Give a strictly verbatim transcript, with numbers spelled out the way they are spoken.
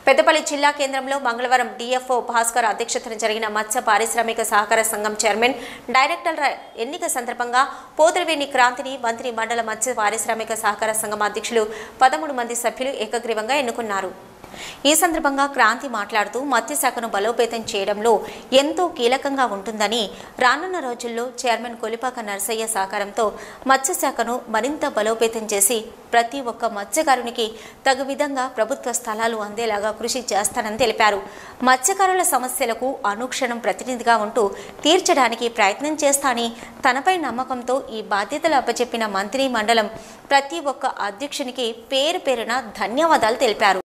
పెద్దపల్లి జిల్లా కేంద్రంలో మంగళవారం డిఎఫ్ఓ భాస్కర్ అధ్యక్షతన జరిగిన మత్స్య పారిశ్రామిక సహకార సంఘం చైర్మన్ డైరెక్టర్ల ఎన్నిక సందర్భంగా పోతిరివేణి క్రాంతిని మంత్రి మండల మత్స్య పారిశ్రామిక సహకార సంఘం అధ్యక్షులు పదమూడు మంది సభ్యులు ఏకగ్రీవంగా ఎన్నుకున్నారు. ఈ సందర్భంగా క్రాంతి మాట్లాడుతూ మత్స్యశాఖను బలోపేతం చేయడంలో ఎంతో కీలకంగా ఉంటుందని, రానున్న రోజుల్లో చైర్మన్ కొలిపాక నర్సయ్య సహకారంతో మత్స్యశాఖను మరింత బలోపేతం చేసి ప్రతి ఒక్క మత్స్యకారునికి తగు విధంగా ప్రభుత్వ స్థలాలు అందేలాగా కృషి చేస్తానని తెలిపారు. మత్స్యకారుల సమస్యలకు అనుక్షణం ప్రతినిధిగా ఉంటూ తీర్చడానికి ప్రయత్నం చేస్తానని, తనపై నమ్మకంతో ఈ బాధ్యతలు అప్పచెప్పిన మంత్రి మండలం ప్రతి ఒక్క అధ్యక్షునికి పేరు పేరున ధన్యవాదాలు తెలిపారు.